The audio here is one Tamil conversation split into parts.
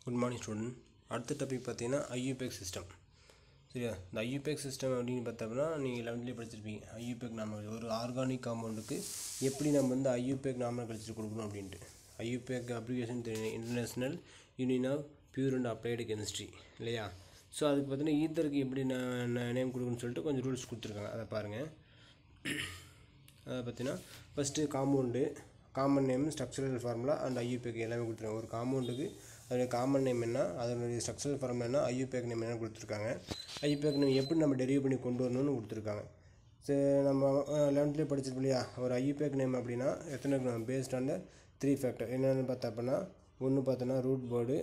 Good morning student. அடுத்த டாபிக் பார்த்தீங்கன்னா ஐயூபேக் சிஸ்டம். சரியா? இந்த ஐயூபேக் சிஸ்டம் அப்படின்னு பார்த்தோம்னா நீங்கள் 11லேயே படிச்சிருப்பீங்க. ஐயூபேக் நார்மல் ஒரு ஆர்கானிக் காம்பவுண்டுக்கு எப்படி நம்ம வந்து ஐயூபேக் நார்மல் கழிச்சு கொடுக்கணும் அப்படின்ட்டு. IUPAC application international union of pure and applied chemistry இல்லையா? ஸோ அதுக்கு பார்த்தீங்கன்னா ஈத்தருக்கு எப்படி நேம் கொடுக்கணும்னு சொல்லிட்டு கொஞ்சம் ரூல்ஸ் கொடுத்துருக்காங்க. அதை பாருங்கள். அதை பார்த்தீங்கன்னா first compound, common name, structural formula and IUPAC எல்லாமே கொடுத்துருக்காங்க. ஒரு காம்பவுண்டுக்கு அதோடைய காமன் நேம் என்ன, அதனுடைய ஸ்ட்ரக்சரல் ஃபார்முலா என்ன, ஐயூபேக் நேம் என்ன கொடுத்துருக்காங்க. ஐயூபேக் நேம் எப்படி நம்ம டெரிவ் பண்ணி கொண்டு வரணும்னு கொடுத்துருக்காங்க. சரி, நம்ம 11லேயே படிச்சிருப்போம் இல்லையா? ஒரு ஐயூபேக் நேம் அப்படின்னா எத்தனை இருக்கணும்? Based on the 3 factor. என்னென்னு பார்த்தா அப்படின்னா ஒன்று பார்த்தோன்னா ரூட் வேர்டு,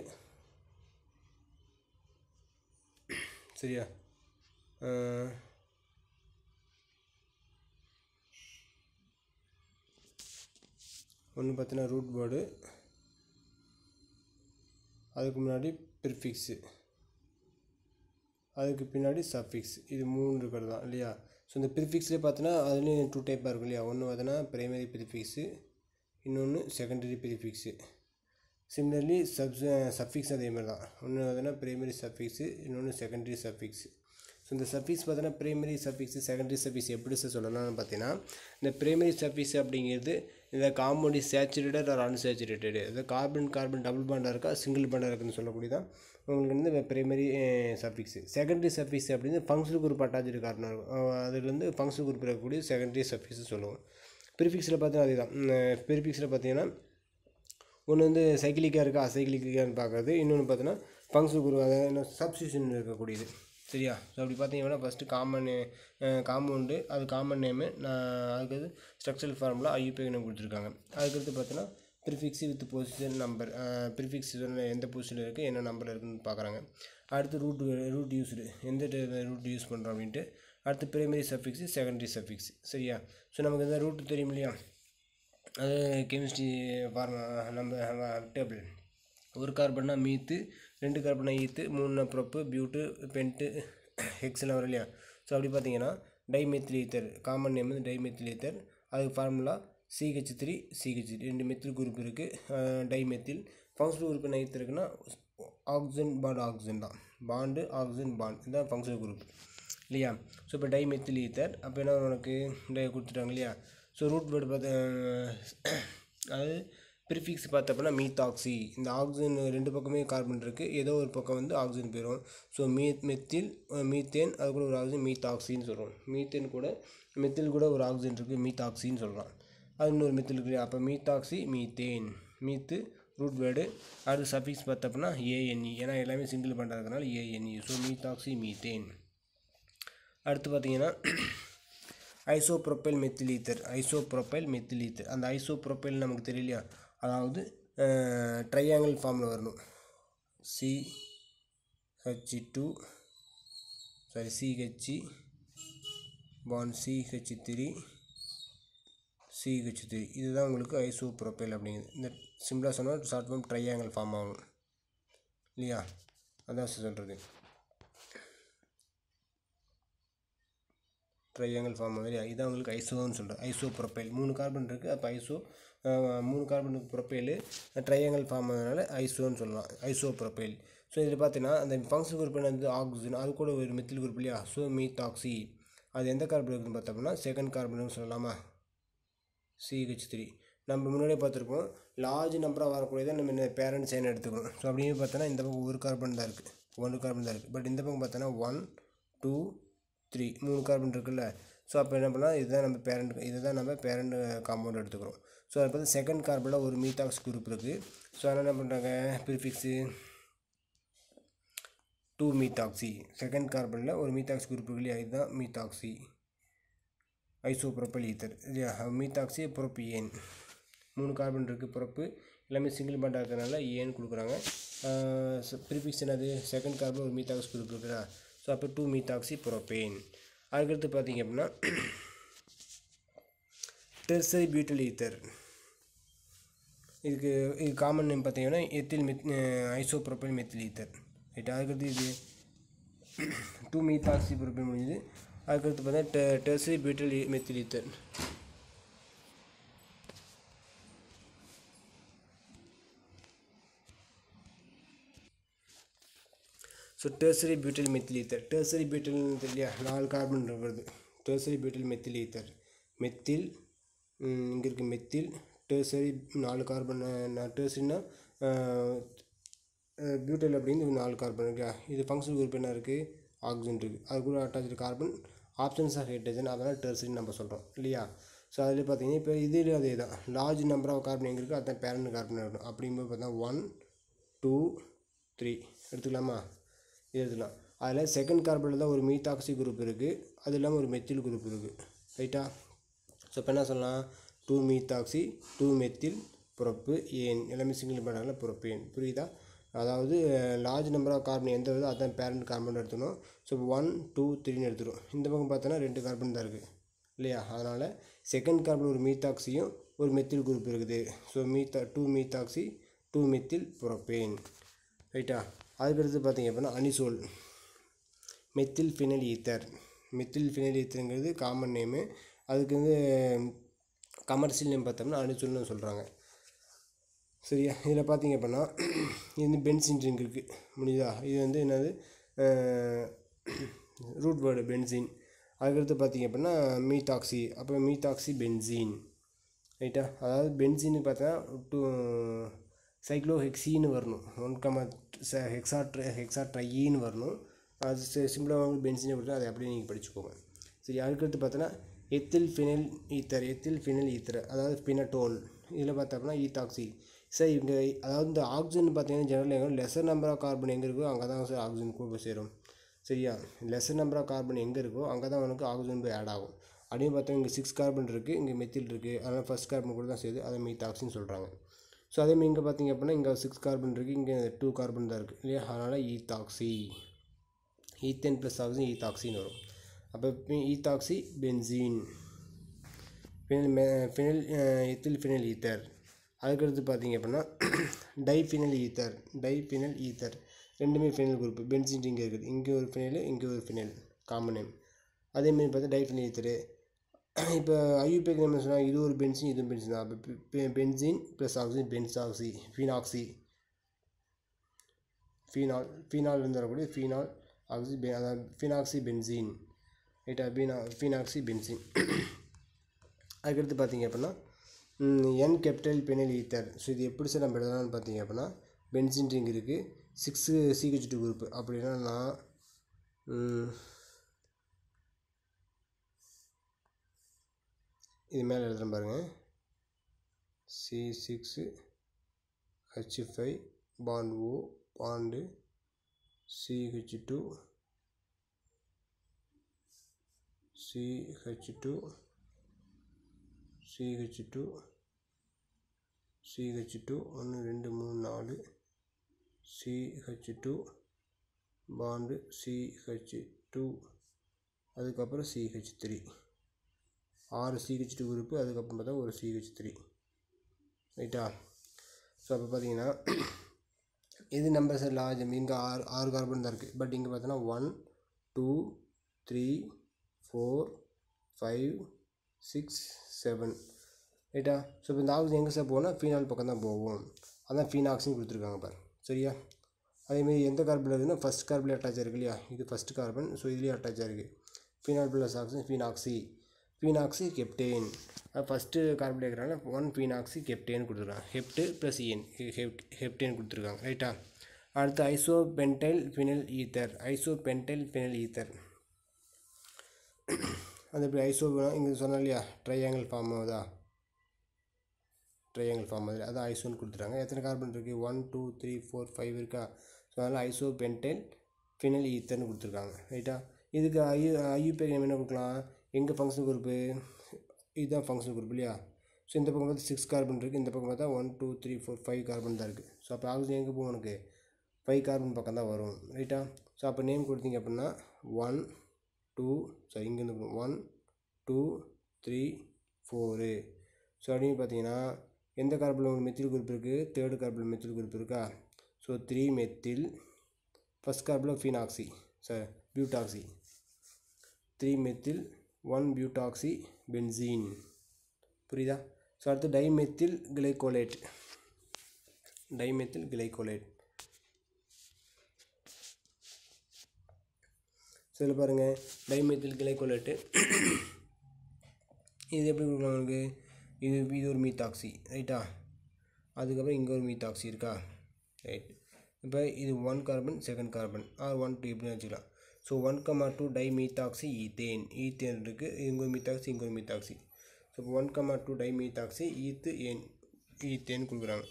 சரியா? ஒன்று பார்த்தீங்கன்னா ரூட் வேர்டு, அதுக்கு முன்னாடி ப்ரிஃபிக்ஸு, அதுக்கு பின்னாடி சஃபிக்ஸ். இது 3 இருக்கிறது தான் இல்லையா? ஸோ இந்த ப்ரிஃபிக்ஸ்லேயே பார்த்தோன்னா அதுலேயும் 2 டைப்பாக இருக்கும் இல்லையா? ஒன்று பார்த்தோன்னா ப்ரைமரி ப்ரிஃபிக்ஸு, இன்னொன்று செகண்டரி ப்ரிஃபிக்ஸு. சிமிலர்லி சஃபிக்ஸ் அதே மாதிரி தான். ஒன்று பார்த்தோன்னா ப்ரைமரி சஃபிக்ஸு, இன்னொன்று செகண்டரி சஃபிக்ஸு. ஸோ இந்த சஃபிக்ஸ் பார்த்தோன்னா ப்ரைமரி சஃபிக்ஸு, செகண்டரி சஃபிக்ஸ் எப்படி சொல்லலாம்னு பார்த்தீங்கன்னா, இந்த ப்ரைமரி சஃபிக்ஸ் அப்படிங்கிறது இந்த காம்பவுண்ட் சேச்சுரேட்டட் ஆர் அன்சேச்சுரேட்டடு, அது கார்பன் டபுள் பாண்டாக இருக்கா சிங்கிள் பாண்டாக இருக்குதுன்னு சொல்லக்கூடியதான் உங்களுக்கு வந்து ப்ரைமரி சஃபிக்ஸு. செகண்டரி சஃபிக்ஸ் அப்படின்னு ஃபங்க்ஷனல் குரூப் அட்டாச்சு கார்பனாக இருக்கும், அதுலேருந்து ஃபங்க்ஷனல் குரூப் இருக்கக்கூடிய செகண்டரி சஃபிக்ஸ் சொல்லுவோம். ப்ரிஃபிக்ஸில் பார்த்தீங்கன்னா அதே தான். ப்ரிஃபிக்ஸில் பார்த்தீங்கன்னா ஒன்று வந்து சைக்கிளிக்காக இருக்கா அசைக்கிளிக்கான்னு பார்க்குறது, இன்னொன்று பார்த்தீங்கன்னா ஃபங்க்ஷனல் குரூப், அதாவது சப்ஸ்டியூஷன் இருக்கக்கூடியது. சரியா? ஸோ அப்படி பார்த்தீங்கன்னா ஃபஸ்ட்டு காம்பவுண்டு, அது காமன் நேமு, அதுக்கு ஸ்ட்ரக்சரல் ஃபார்முலா ஐயூபேக் நேம் கொடுத்துருக்காங்க. அதுக்கடுத்து பார்த்தோன்னா prefix with position number, prefix எந்த பொசிஷனில் இருக்குது, என்ன நம்பர் இருக்குதுன்னு பார்க்குறாங்க. அடுத்து ரூட் யூஸ்டு, எந்த ரூட் யூஸ் பண்ணுறோம் அப்படின்ட்டு. அடுத்து ப்ரைமரி சஃபிக்ஸு, செகண்டரி சஃபிக்ஸ். சரியா? ஸோ நமக்கு இந்த ரூட் தெரியும் இல்லையா? அது கெமிஸ்ட்ரி நம்ம டேபிள். ஒரு கார்பன்னா மீத்து, 2 கார்பன்னா ஈத்து, 3 ப்ரோப்பு, பியூட்டு, பென்ட்டு, ஹெக்ஸ்லாம் வரும் இல்லையா? ஸோ அப்படி பார்த்தீங்கன்னா டைமெத்தில் ஈத்தர், காமன் நேம் வந்து டைமெத்தில் ஈத்தர். அதுக்கு formula CH3 CH, 2 methyl group இருக்குது. டைமெத்தில் ஃபங்க்ஷனல் குரூப் என்ன ஈத்தர் இருக்குன்னா ஆக்சிஜன் பாண்ட், ஆக்சிஜன் தான் பாண்டு, ஆக்சிஜன் பாண்ட், இதுதான் ஃபங்க்ஷனல் குரூப் இல்லையா? ஸோ இப்போ டைமெத்தில் ஈத்தர் அப்போ என்ன உனக்கு கொடுத்துட்டாங்க இல்லையா? ஸோ ரூட் வேர்டு பார்த்து அதாவது ப்ரிஃபிக்ஸ் பார்த்தப்பன்னா மீத்தாக்சி. இந்த ஆக்சிஜன் 2 பக்கமே கார்பன் இருக்குது, ஏதோ ஒரு பக்கம் வந்து ஆக்சிஜன் போயிடும். ஸோ மெத்தில், மீத்தேன், அது கூட ஒரு ஆக்சிஜன் மீத்தாக்சின்னு சொல்கிறோம். மீத்தேன் கூட மெத்தில் கூட ஒரு ஆக்சிஜன் இருக்குது, மீத்தாக்சின்னு சொல்கிறோம். அது இன்னொரு மெத்தில் இருக்குது. அப்போ methoxy, methane, meth root word. அது சஃபிக்ஸ் பார்த்தப்பன்னா ANE, ஏன்னா எல்லாமே சிங்கிள் பாண்டாக இருக்கிறனால ANE. So methoxy methane. அடுத்து பார்த்தீங்கன்னா isopropyl methyl ether, isopropyl methyl ether. அந்த ஐசோப்ரோப்பைல் நமக்கு தெரியலையா? அதாவது ட்ரையாங்கிள் ஃபார்மில் வரணும். CH2 CH bond CH3 CH3, இதுதான் உங்களுக்கு ஐசோப்ரோப்பைல் அப்படிங்கிறது. இந்த சிம்பிளாக சொன்னால் ஷார்ட் ஃபார்ம் ட்ரையாங்கிள் ஃபார்ம் ஆகும் இல்லையா? அதான் சொல்கிறது ட்ரையாங்கிள் ஃபார்ம் மாதிரி. இதான் உங்களுக்கு ஐசோன்னு சொல்கிறேன். ஐசோப்ரோப்பைல் 3 கார்பன் இருக்குது, அப்போ 3 கார்பன் ப்ரோப்பைல் ட்ரையாங்கிள் ஃபார்ம் ஆனதுனால ஐசோன்னு சொல்லலாம், ஐசோப்ரோப்பைல். ஸோ இதில் பார்த்தீங்கன்னா அந்த ஃபங்க்ஷனல் குரூப் வந்து ஆக்சிஜன், அது கூட ஒரு மெத்தில் குரூப் இல்லையா? So methoxy. அது எந்த கார்பன் இருக்குதுன்னு பார்த்தோம்னா செகண்ட் கார்பன் சொல்லலாமா? CH3. நம்ம முன்னாடியே பார்த்துருப்போம், லார்ஜ் நம்பராக வரக்கூடியதை நம்ம பேரண்ட் சைன் எடுத்துக்கணும். ஸோ அப்படின்னு பார்த்தோன்னா இந்த பக்கம் ஒரு கார்பன் தான் இருக்குது, 1 கார்பன் தான் இருக்குது. பட் இந்த பக்கம் பார்த்தோன்னா 1 2 3 3 கார்பன் இருக்குல்ல? ஸோ அப்போ என்ன பண்ணால் இதுதான் நம்ம பேரண்ட் காம்பவுண்ட் எடுத்துக்கிறோம். ஸோ அதை பார்த்து செகண்ட் கார்பனில் ஒரு மீத்தாக்ஸ் குரூப் இருக்குது. ஸோ அதனால் என்ன பண்ணுறாங்க, ப்ரிஃபிக்ஸு 2 மீத்தாக்சி. செகண்ட் கார்பனில் ஒரு மீத்தாக்ஸ் குரூப் இருக்கு இல்லையா? இதுதான் மீத்தாக்சி, ஐசோப்ரோப்பைல் ஈத்தர் இல்லையா? Methoxy propane. 3 கார்பன் இருக்குது, புறப்பு எல்லாமே சிங்கிள் பாண்டாக இருக்கிறதுனால ஏன்னு கொடுக்குறாங்க. ப்ரிஃபிக்ஸ் என்னது? செகண்ட் கார்பன் ஒரு மீத்தாக்ஸ் குரூப் இருக்குதா? ஸோ அப்போ 2 மீத்தாக்சி புரோப்பேன். அதுக்கடுத்து பார்த்தீங்க அப்படின்னா டெர்சரி பியூட்டில் ஈத்தர். இது காமன் நேம் பார்த்தீங்கன்னா ethyl isopropyl methyl ether right. அதுக்கடுத்து இது 2 மீத்தாக்சி புரோப்பேன் முடிஞ்சது. அதுக்கடுத்து பார்த்தா tertiary butyl methyl ether. So tertiary butyl methyl ether, tertiary butyl இல்லையா 4 கார்பன் இருக்கிறது. Tertiary butyl methyl ether, methyl இங்கே இருக்குது மெத்தில், டெர்சரி 4 கார்பன். டெர்சரினா பியூட்டில் அப்படின்னு 4 கார்பன் இருக்கா. இது ஃபங்க்ஷனல் குரூப் என்ன இருக்குது, ஆக்சிஜன் இருக்குது. அது கூட attach carbon options of hydrogen, அதனால் டெர்சரின்னு நம்ம சொல்கிறோம் இல்லையா. ஸோ அதில் பார்த்தீங்கன்னா இப்போ இதில் அதே தான், லார்ஜ் நம்பர் ஆஃப் கார்பன் எங்கே இருக்குது அதுதான் பேரண்ட் கார்பன் இருக்கணும். அப்படிங்கும்போது பார்த்தா 1 2 3 எடுத்துக்கலாமா, இது எடுத்துக்கலாம். அதில் செகண்ட் கார்பனில் தான் ஒரு மீத்தாக்சி குரூப் இருக்குது, அது இல்லாமல் ஒரு மெத்தில் குரூப் இருக்குது ரைட்டா. ஸோ இப்போ என்ன சொல்லலாம், 2 மீத்தாக்சி 2 மெத்தில் புரப்பு ஏன், எல்லாமே சிங்கிள் பேண்டாக புரப்பேன், புரியுதா. அதாவது லார்ஜ் நம்பர் ஆஃப் கார்பன் எந்த வருதோ அதுதான் பேரண்ட் கார்பன் எடுத்துக்கணும். ஸோ 1 2 3ன்னு எடுத்துடும். இந்த பக்கம் பார்த்தோன்னா 2 கார்பன் தான் இருக்குது இல்லையா. அதனால் செகண்ட் கார்பன் ஒரு மீத்தாக்சியும் ஒரு மெத்தில் குரூப் இருக்குது. ஸோ 2 மீத்தாக்சி 2 மெத்தில் புரப்பேன் ரைட்டா. அதுக்கடுத்து பார்த்தீங்க அப்படின்னா anisole, methyl phenyl ether. Methyl phenyl ஈத்தருங்கிறது காமன் நேமு, அதுக்கு வந்து கமர்ஷியல் நேம் பார்த்தோம்னா அனிசோல்னு சொல்கிறாங்க சரியா. இதில் பார்த்தீங்க அப்படின்னா இது வந்து பென்சின் ரிங் இருக்குது முடியுதா. இது வந்து என்னது ரூட் வேர்டு பென்சின். அதுக்கடுத்து பார்த்தீங்க அப்படின்னா மீத்தாக்சி, அப்போ மீத்தாக்சி பென்சீன் ரைட்டா. அதாவது பென்சின்னு பார்த்தா 2 சைக்ளோஹெக்சின்னு வரணும், 1 ஹெக்ஸாட்ரைன்னு வரணும். அது சிம்பிளாக வந்து பென்சினை கொடுத்தா அதை அப்படியே நீங்கள் படிச்சுக்கோங்க சரி. அதுக்கடுத்து பார்த்தோன்னா ethyl phenyl ether, ethyl phenyl ether அதாவது பினட்டோல். இதில் பார்த்தோம்னா ஈத்தாக்சி. சார் இங்கே அதாவது இந்த ஆக்சிஜன் பார்த்தீங்கன்னா ஜெனரல் எங்கே லெசர் நம்பர் ஆஃப் கார்பன் எங்கே இருக்கோ அங்கே தான் சார் ஆக்சிஜன் கூட சேரும் சரியா. லெசர் நம்பர் ஆஃப் கார்பன் எங்கே இருக்கோ அங்கே தான் உனக்கு ஆக்சிஜன் போய் ஆட் ஆகும். அப்படின்னு பார்த்தா இங்கே 6 கார்பன் இருக்குது, இங்கே மெத்தில் இருக்குது, அதனால் ஃபஸ்ட் கார்பன் கூட தான் சேருது, அதை மீத்தாக்சின்னு சொல்கிறாங்க. ஸோ அதேமாதிரி இங்கே பார்த்தீங்க அப்படின்னா இங்கே 6 கார்பன் இருக்குது, இங்கே 2 கார்பன் தான் இருக்குது இல்லையா. அதனால் ஈத்தாக்சி, ஈத்தேன் ப்ளஸ் ஆக்சிஜன் ஈத்தாக்சின்னு வரும். அப்போ ethoxy benzene, phenyl ethyl phenyl ether. அதுக்கடுத்து பார்த்தீங்க அப்படின்னா டைஃபினைல் ஈத்தர், டைஃபினைல் ஈத்தர் ரெண்டுமே ஃபினைல் குரூப். பென்சின் இங்கே இருக்குது, இங்கே ஒரு ஃபினைல் இங்கே ஒரு ஃபினைல் காமன் நேம். அதேமாதிரி பார்த்தா டைஃபினைல் ஈத்தரு. இப்போ ஐயூபிஏக்கு என்ன சொன்னால் இது ஒரு பென்சின் இதுவும் பென்சின் தான். அப்போ benzene plus oxygen benzoxy, phenoxy, phenol இருந்து வரக்கூடிய ஃபீனால் ஆக்சி அதாவது ஃபீனாக்சி பென்சின் ரைட்டா, ஃபீனாக்சி பென்சின். அதுக்கடுத்து பார்த்தீங்க அப்படின்னா n capital phenyl ether. So இது எப்படி சார் நம்ம எழுதலாம்னு பார்த்தீங்க அப்படின்னா பென்சின் ரிங் இருக்குது, 6 CH2 குரூப். அப்படின்னா நான் இது மேலே எழுதுகிறேன் பாருங்கள், C6H5 bond O bond CH2 CH2 CH2 CH2 1 2 3 4 CH2 bond CH2 அதுக்கப்புறம் CH3 6 CH2 குரூப்பு, அதுக்கப்புறம் பார்த்தா ஒரு CH3 ரைட்டா. ஸோ அப்போ பார்த்தீங்கன்னா இது நம்பர் சார் லார்ஜ், இங்கே 6 கார்பன் தான் இருக்குது. பட் இங்கே பார்த்தோன்னா 1 2 3 4 5 6 7 ரைட்டா. ஸோ இப்போ இந்த ஆக்சிஜன் எங்கே சார் போனால் ஃபீனால் பக்கம் தான் போகும், அதான் ஃபீனாக்சின்னு கொடுத்துருக்காங்க பாரு சரியா. அதேமாரி எந்த கார்பன் இருக்குதுன்னா ஃபஸ்ட் கார்பன் அட்டாச் இருக்குது இல்லையா, இது ஃபஸ்ட் கார்பன். ஸோ இதுலேயே அட்டாச் இருக்குது phenol plus oxygen phenoxy, phenoxy heptane. First carbon இருக்கிறாங்க 1 ஃபீனாக்சி கெப்டேன் கொடுத்துருக்காங்க, ஹெப்டு ப்ளஸ் என் ஹெப்டேன் கொடுத்துருக்காங்க ரைட்டா. அடுத்து isopentyl phenyl ether, isopentyl phenyl ether. அது எப்படி ஐசோ இங்கே சொன்னோம் இல்லையா ட்ரையாங்கிள் ஃபார்ம் ஆகுதா, ட்ரையாங்கிள் ஃபார்ம் ஆகுது, அதான் ஐசோன்னு கொடுத்துட்டாங்க. எத்தனை கார்பன் இருக்குது 1 2 3 4 5 இருக்கா. ஸோ அதனால் ஐசோபென்டைல் ஃபினைல் ஈத்தர்னு கொடுத்துருக்காங்க ரைட்டா. இதுக்கு ஐயூபி என்ன கொடுக்கலாம், எங்கள் ஃபங்க்ஷன் குரூப்பு இதுதான் ஃபங்க்ஷன் குரூப் இல்லையா. ஸோ இந்த பக்கம் பார்த்து 6 கார்பன் இருக்குது, இந்த பக்கம் பார்த்தா 1 2 3 4 5 கார்பன் தான் இருக்குது. ஸோ அப்போ ஆக்சிஜன் எங்கே போகும் உனக்கு 5 கார்பன் பக்கம் தான் வரும் ரைட்டா. ஸோ அப்போ நேம் கொடுத்தீங்க அப்படின்னா 1 2 சாரி இங்கேருந்து 1 2 3 4. ஸோ அப்படின்னு பார்த்தீங்கன்னா எந்த கார்பனில் ஒரு மெத்தில் குரூப் இருக்குது, தேர்டு கார்பனில் மெத்தில் குரூப் இருக்கா. ஸோ 3 மெத்தில், ஃபஸ்ட் கார்பனில் ஃபீனாக்சி சார் பியூட்டாக்சி, 3 மெத்தில் 1 பியூட்டாக்சி பென்சீன் புரியுதா. ஸோ அடுத்து dimethyl glycolate, dimethyl glycolate. So இதில் பாருங்கள் டைமெத்தில் கிளைகோலேட்டு இது எப்படி கொடுக்கலாம் உங்களுக்கு இது ஒரு மீத்தாக்சி ரைட்டா அதுக்கப்புறம் இங்கே ஒரு மீத்தாக்சி இருக்கா ரைட் இப்போ இது 1 கார்பன் செகண்ட் கார்பன் ஆர் 1 2 இப்படின்னு வச்சுக்கலாம் ஸோ 1,2 டைமீத்தாக்சி ஈத்தேன் இருக்குது இங்கே ஒரு மீத்தாக்சி இங்கே ஒரு மீத்தாக்சி ஸோ இப்போ 1,2 டைமீத்தாக்சி ஈத்தேன் கொடுக்குறாங்க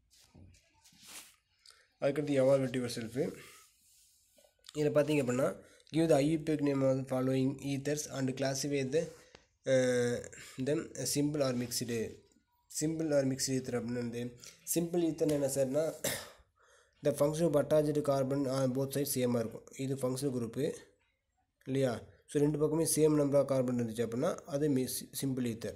அதுக்கடுத்து எவால்வேட் யுவர் செல்ஃபு இதில் பார்த்தீங்க அப்படின்னா give the IUPAC name of the following ethers and classify them simple or mixed ether அப்படின்றது சிம்பிள் ஈத்தர் என்ன சார்னா இந்த function of attached carbon both side சேமாக இருக்கும் இது ஃபங்க்ஷனல் குரூப்பு இல்லையா ஸோ ரெண்டு பக்கமே சேம் நம்பர் ஆஃப் கார்பன் இருந்துச்சு அப்படின்னா அது சிம்பிள் ஈத்தர்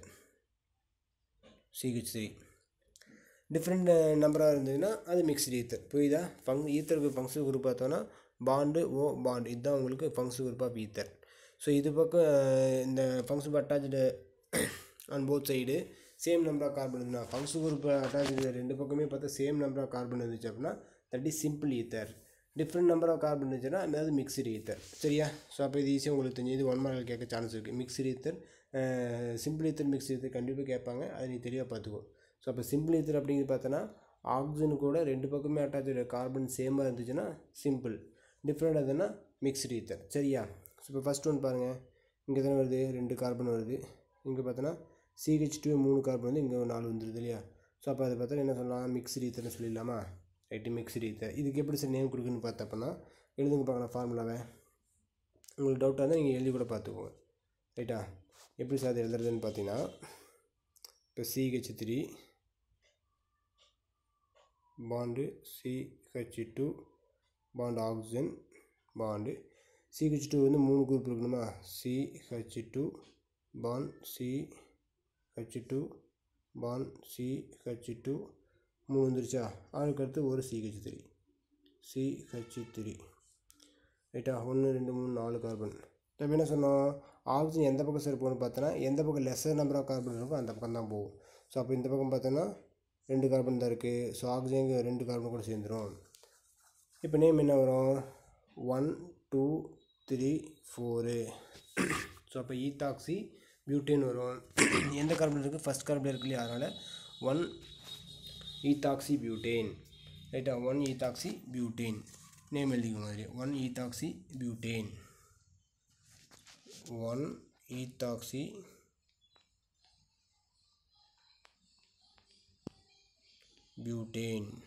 CH3 டிஃப்ரெண்ட் நம்பராக இருந்ததுன்னா அது மிக்ஸ்டு ஈத்தர் புரியுதா ஈத்தருக்கு ஃபங்க்ஷனல் குரூப் பார்த்தோன்னா பாண்டு பாண்டு இதுதான் உங்களுக்கு functional group of ether so இது பக்கம் இந்த function of attached on both side same number of carbon இருந்துன்னா ஃபங்க்ஷனல் குரூப் அட்டாச்டு ரெண்டு பக்கமே பார்த்தா சேம் நம்பர் ஆஃப் கார்பன் இருந்துச்சு அப்படின்னா that is simple ether different number of carbon இருந்துச்சுன்னா அதாவது மிக்ஸ்டு ஈத்தர் சரியா ஸோ அப்போ இது ஈஸியாக உங்களுக்கு தெரிஞ்சு இது 1 மார்க் கேட்க சான்ஸ் இருக்குது mixed ether simple ether mixed ether கண்டிப்பாக கேட்பாங்க அதை நீ தெளிவாக பார்த்துக்கோ ஸோ அப்போ சிம்பிள் ஈத்தர் அப்படிங்கிறது பார்த்தோன்னா ஆக்சிஜன் கூட ரெண்டு பக்கமே அட்டாச் கார்பன் சேமாக இருந்துச்சுன்னா சிம்பிள் டிஃப்ரெண்ட் அதுன்னா மிக்ஸ்டு ஈத்தர் சரியா ஸோ இப்போ ஃபஸ்ட் ஒன் பாருங்கள் இங்கே தானே வருது 2 கார்பன் வருது இங்கே பார்த்தோன்னா CH2 3 கார்பன் வந்து இங்கே 4 வந்துடுது இல்லையா ஸோ அப்போ அதை பார்த்தா என்ன சொல்லலாம் மிக்ஸ்டு ஈத்தர்னு சொல்லிடலாமா ரைட்டு மிக்ஸ்டு ஈத்தர் இதுக்கு எப்படி சார் நேம் கொடுக்குன்னு பார்த்தப்பன்னா எழுதுங்க பார்க்கலாம் ஃபார்முலாவை உங்களுக்கு டவுட்டாக இருந்தால் நீங்கள் எழுதி கூட பார்த்துக்கோங்க ரைட்டா எப்படி சார் அதை எழுதுறதுன்னு பார்த்தீங்கன்னா இப்போ CH3 bond CH2 bond oxygen bond CH2 வந்து 3 குரூப் இருக்கணுமா CH2 bond CH2 bond CH2 3 வந்துருச்சா அதுக்கடுத்து ஒரு CH3 ரைட்டா 1 2 3 4 கார்பன் நம்ம என்ன சொன்னோம் ஆக்சிஜன் எந்த பக்கம் சார் போகணும்னு பார்த்தோன்னா எந்த பக்கம் லெஸ்ஸர் நம்பர் ஆஃப் கார்பன் இருக்கோ அந்த பக்கம் தான் போகும் ஸோ அப்போ இந்த பக்கம் பார்த்தோன்னா 2 கார்பன் தான் இருக்குது ஸோ ஆக்சிஜனுக்கு 2 கார்பன் கூட சேர்ந்துடும் இப்போ நேம் என்ன வரும் 1 2 3 4 ஸோ அப்போ ஈத்தாக்சி பியூட்டேன் வரும் எந்த கார்பன் இருக்குது ஃபஸ்ட் கார்பன் இருக்கு இல்லையா அதனால் 1 ஈத்தாக்சி பியூட்டேன் ரைட்டா 1 ஈத்தாக்சி பியூட்டேன் நேம் எழுதிக்கணும் மாதிரி 1 ஈத்தாக்சி பியூட்டேன் 1 ஈத்தாக்சி பியூட்டேன்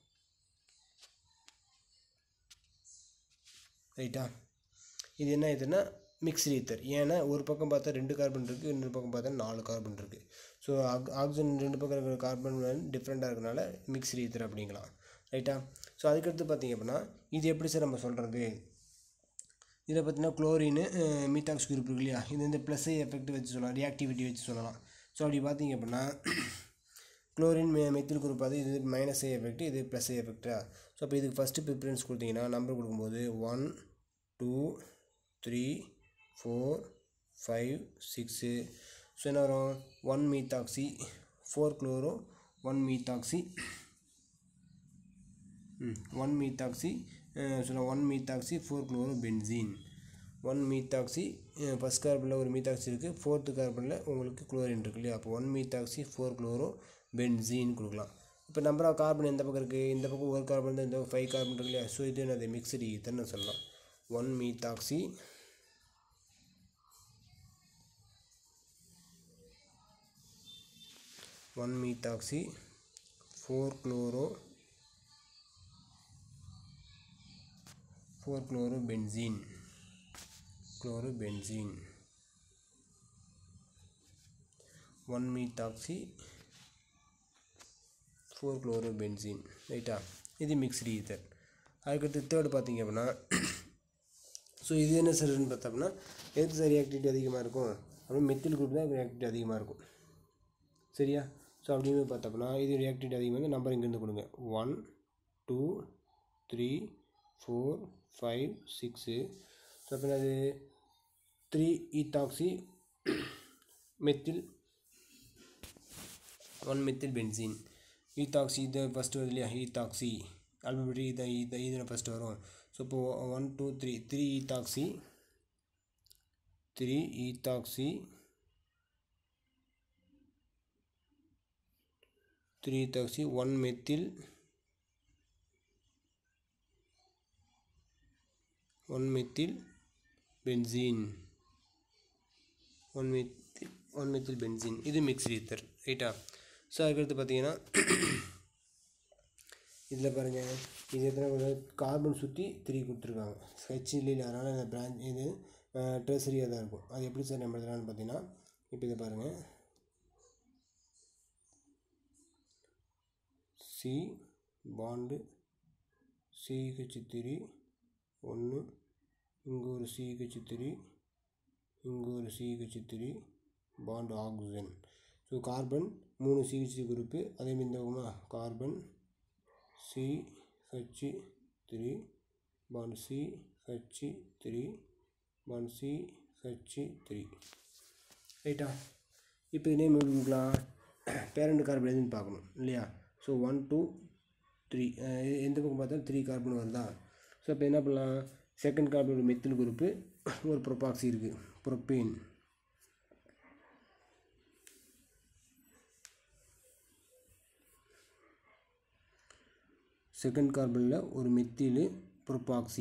ரைட்டா இது என்ன இதுன்னா மிக்ஸ்டு ஈத்தர் ஏன்னா ஒரு பக்கம் பார்த்தா 2 கார்பன் இருக்குது இன்னொரு பக்கம் பார்த்தா 4 கார்பன் இருக்குது ஸோ ஆக்சிஜன் 2 பக்கம் இருக்கிற கார்பன் டிஃப்ரெண்ட்டாக இருக்கனால மிக்ஸ்டு ஈத்தர் அப்படிங்கலாம் ரைட்டா ஸோ அதுக்கடுத்து பார்த்திங்க அப்படின்னா இது எப்படி சார் நம்ம சொல்கிறது இதில் பார்த்தீங்கன்னா குளோரின் மீத்தாக்ஸ் குரூப் இருக்கு இல்லையா இது வந்து ப்ளஸ் எஃபெக்ட் வச்சு சொல்லலாம் ரியாக்டிவிட்டி வச்சு சொல்லலாம் ஸோ அப்படி பார்த்திங்க அப்படின்னா குளோரின் மெத்தில் குரூப் அது இது மைனஸ் எஃபெக்ட் இது ப்ளஸ் எஃபெக்டா ஸோ அப்போ இதுக்கு ஃபஸ்ட்டு ப்ரிஃபரன்ஸ் கொடுத்தீங்கன்னா நம்பர் கொடுக்கும்போது 1 2 3 4 5 6 ஸோ என்ன வரும் 1 மீத்தாக்சி 4 குளோரோ 1 மீத்தாக்சி 1 மீத்தாக்சி சொல்ல 1 methoxy 4 chloro benzene 1 methoxy first கார்பனில் ஒரு மீத்தாக்சி இருக்குது ஃபோர்த்து கார்பனில் உங்களுக்கு குளோரின் இருக்குது இல்லையா அப்போ 1 மீத்தாக்சி 4 குளோரோ பென்சீன் கொடுக்கலாம் இப்போ நம்பர் ஆஃப் கார்பன் எந்த பக்கம் இருக்குது இந்த பக்கம் ஒரு கார்பன் தான் இந்த பக்கம் 5 கார்பன் இருக்கு இல்லையா ஸோ இது என்னது மிக்ஸ்டு ஈத்தர்னு சொல்லலாம் 1 methoxy 1 methoxy 4 chlorobenzene 1 methoxy 4 chlorobenzene ரைட்டா இது மிக்ஸ்டு ஈத்தர் அதுக்கடுத்து தேர்டு பார்த்தீங்க அப்படின்னா ஸோ இது என்ன சார்னு பார்த்தோம்னா எதுக்கு சார் ரியாக்டிவிட்டி அதிகமாக இருக்கும் அப்புறம் மெத்தில் குரூப் தான் ரியாக்டிவிட்டி அதிகமாக இருக்கும் சரியா ஸோ அப்படின்னு பார்த்தோம்னா இது ரியாக்டிவிட்டி அதிகமாக வந்து நம்பர் இங்கேருந்து கொடுங்க 1 2 3 4 5 6 ஸோ அப்போ அது 3 ethoxy methyl 1 methyl benzene ethoxy இது ஃபஸ்ட்டு வருது இல்லையா ஈத்தாக்சி ஆல்பபெட்டி இதில் ஃபஸ்ட்டு வரும் ஸோ இப்போது 1 2 3 ethoxy 3 ethoxy 3 ethoxy 1 methyl 1 methyl benzene 1 methyl benzene இது மிக்ஸ்டு ஈத்தர் ரைட்டா. ஸோ அதுக்கடுத்து பார்த்தீங்கன்னா இதில் பாருங்கள் இது எத்தனை கார்பன் சுற்றி 3 கொடுத்துருக்காங்க ஹெச் இல்லை, அதனால் இந்த பிரான்ச் இது ட்ரெஸரியாக தான் இருக்கும். அது எப்படி சார் நம்ம எழுதலாம்னு பார்த்தீங்கன்னா இப்போ இதை பாருங்கள் சி பாண்டு CH3 1 இங்கே ஒரு CH3 இங்கே ஒரு CH3 bond oxygen. So carbon 3 CH3 group, அதேமாதிரி இந்த carbon CH3 bond CH3 bond CH3 ரைட்டா. இப்போ இதே மாதிரி கொடுக்கலாம், பேரண்ட் கார்பன் எதுன்னு பார்க்கணும் இல்லையா. ஸோ 1 2 3 எந்த பக்கம் பார்த்தாலும் 3 கார்பன் வருதா. ஸோ இப்போ என்ன பண்ணலாம், செகண்ட் கார்பன் ஒரு மெத்தில் குரூப்பு, ஒரு ப்ரோபாக்சி இருக்குது ப்ரோப்பேன். செகண்ட் கார்பனில் ஒரு மெத்தில் ப்ரோபாக்சி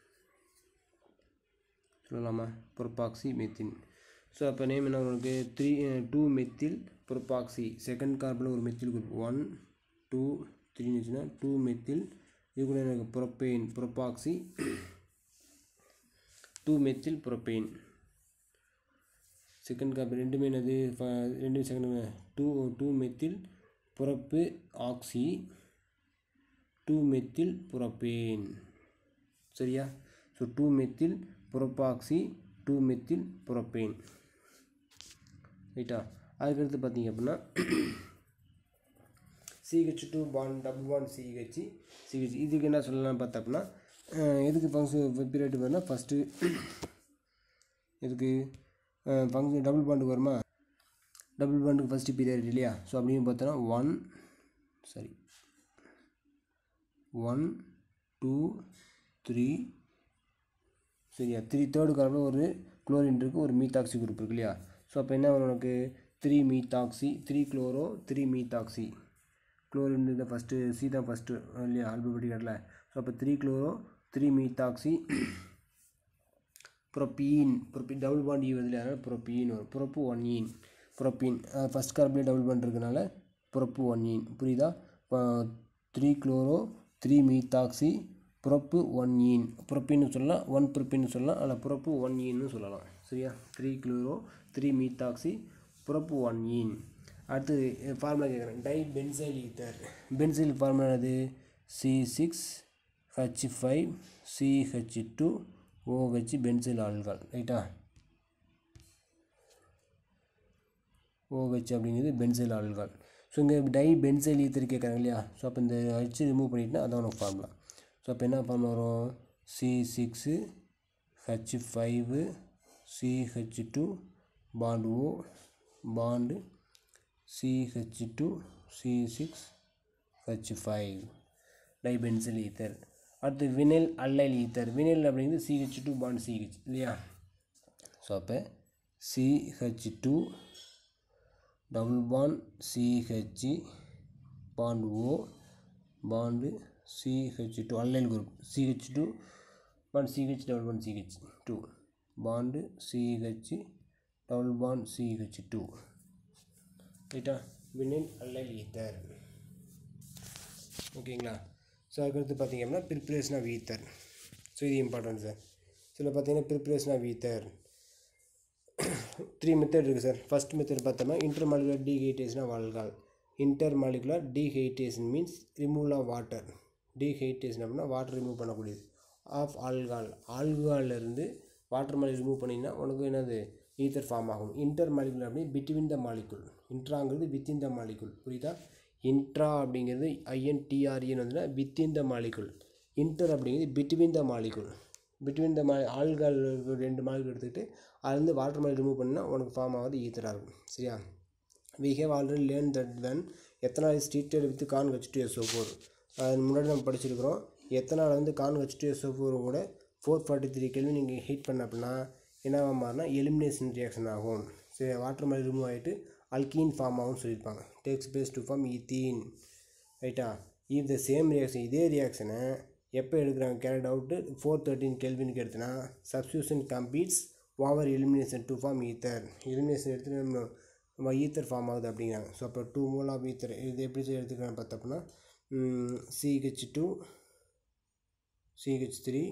சொல்லலாமா, ப்ரோபாக்சி மெத்தின். ஸோ அப்போ நேம் என்ன உங்களுக்கு 2 மெத்தில் ப்ரோபாக்சி. செகண்ட் கார்பனில் ஒரு மெத்தில் குரூப் 1 2 3 இருந்துச்சுன்னா 2 மெத்தில், இது கூட எனக்கு propane propoxy 2 methyl propane. Second carbon ரெண்டுமே என்னது, ரெண்டு second 2 methyl prop oxy 2 methyl propane சரியா. So 2 methyl propoxy 2 methyl propane ரைட்டா. அதுக்கடுத்து பார்த்தீங்க அப்படின்னா CH2 bond double bond CH இதுக்கு என்ன சொல்லலாம் பார்த்தா அப்படின்னா எதுக்கு ஃபங்க்ஷன் பீரியட் வரும்னா ஃபஸ்ட்டு எதுக்கு ஃபங்க்ஷன் டபுள் பாண்டுக்கு வருமா, டபுள் பாண்டுக்கு ஃபஸ்ட்டு பீரியட் இல்லையா. ஸோ அப்படின்னு பார்த்தோன்னா 1 2 3 சரியா. 3 தேர்டு கார்பனில் ஒரு குளோரின் இருக்குது, ஒரு மீத்தாக்சி குரூப் இருக்கு இல்லையா. ஸோ அப்போ என்ன வரும் உனக்கு 3 மீத்தாக்சி 3 குளோரோ 3 மீத்தாக்சி. குளோரின் தான் ஃபஸ்ட்டு, சி தான் ஃபஸ்ட்டு இல்லையா ஆல்பபெட்டிக்கலில். ஸோ அப்போ 3 chloro 3 methoxy propene double bond வருது இல்லையா, அதனால் ப்ரோப்பீன் வரும். ப்ரோப்பு 1 ஈன் ப்ரோப்பீன் ஃபஸ்ட் கார்பன்லேயே டபுள் பாண்ட் இருக்கிறதுனால ப்ரோப்பு 1 ஈன் புரியுதா. 3 குளோரோ 3 மீத்தாக்சி ப்ரோப்பு 1 ஈன் ப்ரோப்பீன்னு சொல்லலாம், 1 ப்ரோப்பீன்னு சொல்லலாம், அதில் ப்ரோப்பு 1 ஈன்னு சொல்லலாம் சரியா. 3 குளோரோ 3 மீத்தாக்சி ப்ரோப்பு 1 ஈன். அடுத்து ஃபார்முலா கேட்குறேன், di benzyl ether. Benzyl formula என்னது, C6H5CH2OH பென்சைல் ஆல்கஹால் ரைட்டா. OH அப்படிங்கிறது பென்சைல் ஆல்கஹால். ஸோ இங்கே டை பென்சைல் ஈத்தர் கேட்குறாங்க இல்லையா. ஸோ அப்போ இந்த H ரிமூவ் பண்ணிட்டுனா அதான் உனக்கு ஃபார்முலா. ஸோ அப்போ என்ன ஃபார்முலா வரும், C6H5CH2 bond O bond CH2C6H5 dibenzyl ether. அடுத்து வினைல் அல்லைல் ஈத்தர். வினைல் அப்படிங்கிறது CH2 பாண்டு CH இல்லையா. ஸோ அப்போ CH2 double bond CH bond O bond CH2 allyl group CH2 bond CH double bond CH2 bond CH double bond CH2 ரைட்டா. வினைல் அல்லைல் ஈத்தர் ஓகேங்களா. ஸோ அதுக்கடுத்து பார்த்தீங்க அப்படின்னா ப்ரிப்ரேஷன் ஆஃப் ஈத்தர். ஸோ இது இம்பார்ட்டன்ட் சார். இதில் பார்த்தீங்கன்னா ப்ரிப்ரேஷன் ஆஃப் ஈத்தர் 3 மெத்தட் இருக்குது சார். ஃபஸ்ட் மெத்தட் பார்த்தோம்னா intermolecular dehydration of alcohol. Intermolecular dehydration means removal of water. Dehydration அப்படின்னா வாட்டர் ரிமூவ் பண்ணக்கூடியது. ஆஃப் ஆல்கஹால் ஆல்கஹாலிருந்து வாட்டர் மாலிகுல் ரிமூவ் பண்ணிங்கன்னா உனக்கு என்னது ஈத்தர் ஃபார்ம் ஆகும். இன்டர் மாலிகுல் அப்படி பிட்வீன் த மாலிகுல். இன்ட்ராங்கிறது வித்தின் த மாலிகுல் புரியுதா. இன்ட்ரா அப்படிங்கிறது INTRAன்னு வந்துன்னா வித்தின் த மாலிகுல். இன்டர் அப்படிங்கிறது between the molecule. Between the alcohol 2 molecule எடுத்துக்கிட்டு அதுலேருந்து வாட்டர் மாலிகுல் ரிமூவ் பண்ணால் உனக்கு ஃபார்ம் ஆகுது ஈத்தராக இருக்கும் சரியா. we have already learned that when ethanol is treated with corn H2SO4 அது முன்னாடி நம்ம படிச்சிருக்கிறோம். எத்தனால் வந்து corn H2SO4 கூட 443 கெல்வின் நீங்கள் ஹீட் பண்ண அப்படின்னா என்னவா மாறினா எலிமினேஷன் ரியாக்ஷன் ஆகும். சரி, வாட்டர் மாதிரி ரிமூவ் ஆகிட்டு அல்கீன் ஃபார்ம் ஆகும்னு சொல்லியிருப்பாங்க. Takes place to form ethene. ரைட்டா? இஃப் த சேம் ரியாக்ஷன், இதே ரியாக்ஷனை எப்போ எடுக்கிறாங்க கேரட் அவுட்டு 413 கெல்வினுக்கு எடுத்துனா substitution completes over elimination to form ether. Elimination எடுத்துகிட்டு நம்ம ஈத்தர் ஃபார்ம் ஆகுது அப்படிங்கிறாங்க. ஸோ அப்போ 2 மோல் ஆஃப் ஈத்தர் இது எப்படி எடுத்துக்கிறாங்க பார்த்தோம்னா CH2 CH3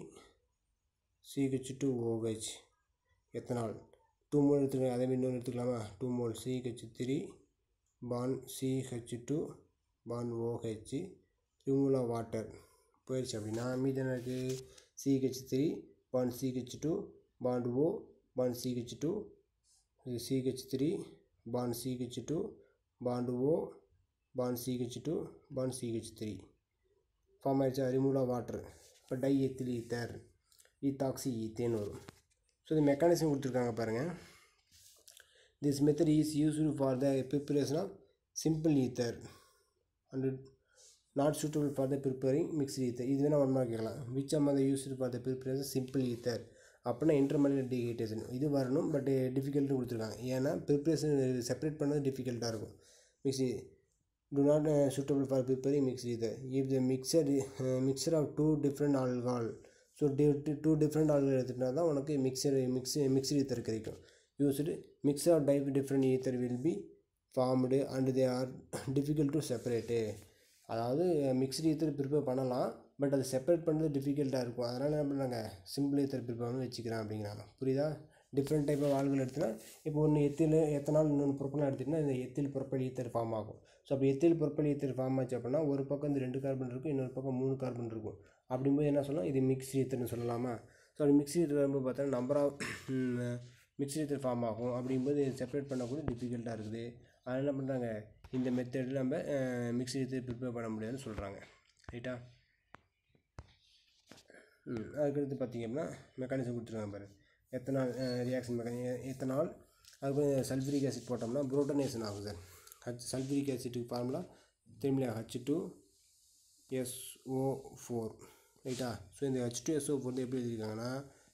CH2OH ethanol 2 mole எடுத்துக்கலாம். அதே மாதிரி இன்னொன்று எடுத்துக்கலாமா? 2 mole CH3 bond CH2 bond OH removal of water போயிடுச்சு அப்படின்னா மீதி என்ன இருக்குது? CH3 bond CH2 bond O bond CH2 CH3 bond CH2 bond O bond CH2 bond CH3 form ஆகிடுச்சா? Removal of water. இப்போ டை எத்தில் ஈத்தர் ஈத்தாக்சி ஈத்தேன்னு வரும். ஸோ இந்த மெக்கானிசம் கொடுத்துருக்காங்க பாருங்கள். This method is useful for the preparation of simple ether and not suitable for the preparing mixed ether. இது வேணால் ஒன் மார்க் கேட்கலாம். Which um the used for the preparation simple ether அப்படின்னா இன்டர்மீடியட் டிஹைட்ரேஷன். இது வரணும், பட் டிஃபிகல்ட்டு கொடுத்துருக்காங்க. ஏன்னா ப்ரிப்பரேஷன் செப்பரேட் பண்ணது டிஃபிகல்ட்டாக இருக்கும். Mixed do not suitable for preparing mixed ether. If the mixture of two different alcohol, so two different alcohol எடுத்துட்டா தான் உனக்கு mixed ether கிடைக்கும். Used mixture of different ether will be formed and they are difficult to separate. அதாவது மிக்ஸ்டு ஈத்தர் ப்ரிப்பேர் பண்ணலாம், பட் அது செப்பரேட் பண்ணுறது டிஃபிகல்ட்டாக இருக்கும். அதனால் என்ன பண்ணுறாங்க? சிம்பிள் ஈத்தர் ப்ரிப்பேர் பண்ணி வச்சுக்கிறேன் அப்படிங்கிறாங்க. புரியுதா? டிஃப்ரெண்ட் டைப் ஆஃப் ஆல்கள் எடுத்துனா இப்போ ஒன்று எத்தனால் இன்னொன்று ப்ரொப்பனால் எடுத்துகிட்டா இந்த எத்தில் ப்ரொப்பைல் ஈத்தர் ஃபார்ம் ஆகும். ஸோ அப்போ எத்தில் ப்ரொப்பைல் ஈத்தர் ஃபார்ம் ஆச்சு அப்படின்னா ஒரு பக்கம் இந்த 2 கார்பன் இருக்கும், இன்னொரு பக்கம் 3 கார்பன் இருக்கும். அப்படிங்கும்போது என்ன சொல்லலாம்? இது மிக்ஸ்டு ஈத்தர்னு சொல்லலாமா? ஸோ அப்படி மிக்ஸ்டு ஈத்தர் வரும்போது பார்த்தா number of mixed ether form ஆகும். அப்படிங்கும்போது செப்பரேட் பண்ணக்கூட டிஃபிகல்ட்டாக இருக்குது. அதனால் என்ன பண்ணுறாங்க? இந்த மெத்தடில் நம்ம மிக்ஸ்டு ஈத்தர் ப்ரிப்பேர் பண்ண முடியாதுன்னு சொல்கிறாங்க. ரைட்டா? அதுக்கடுத்து பார்த்திங்க அப்படின்னா மெக்கானிசம் கொடுத்துருக்காங்க பாரு. எத்தனால் ரியாக்ஷன் எத்தனால் அதுக்கு சல்ஃபரிக் ஆசிட் போட்டோம்னா புரோட்டனேஷன் ஆகும் சார். சல்ஃபரிக் ஆசிட்டுக்கு ஃபார்முலா திரும்பியா H2SO4. ரைட்டா? ஸோ இந்த H2SO4 எப்படி எழுதியிருக்காங்கன்னா